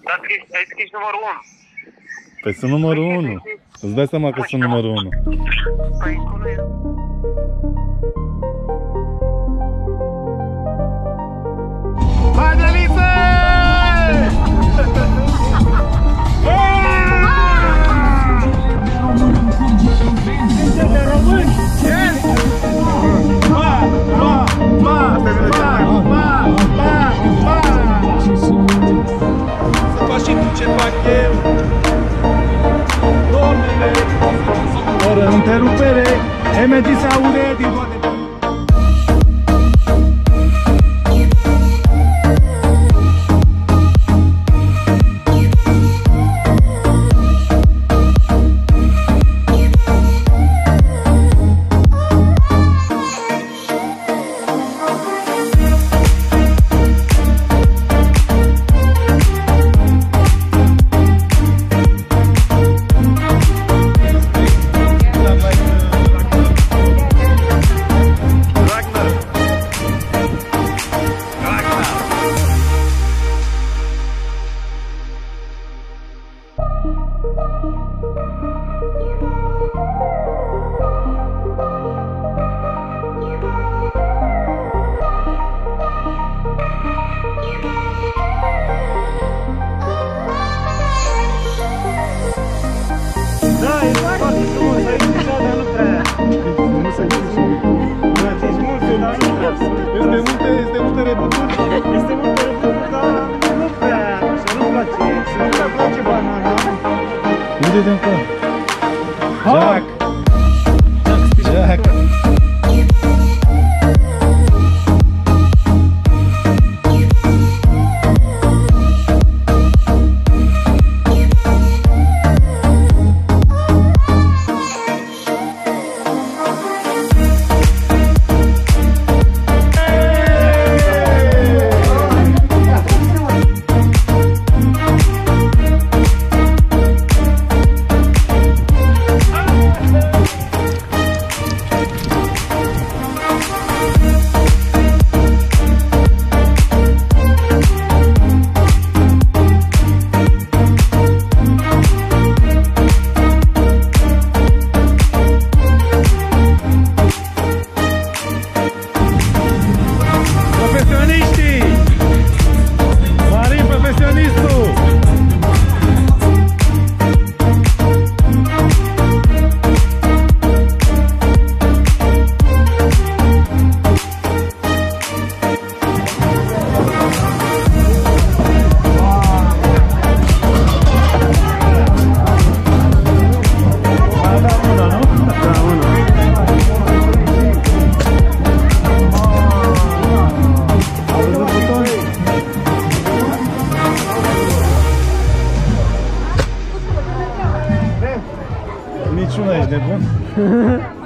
Dar ai scris numărul 1. Păi sunt numărul 1. Îți dai seama că sunt numărul 1. Păi acolo e. Haide, Alice! Să faci și tu ce fac eu. Domnule, fără întrerupere, MD se aude din toate. Da, e foarte frumos, ai zis, dar nu prea. Nu se zice. Da, zici multe, dar nu prea. Este multe rebuturi. Este multe lucruri, dar nu prea, așa, nu-mi place. Nu prea place banana. Unde de încă? Jack! Jack! Niciuna ești nebun?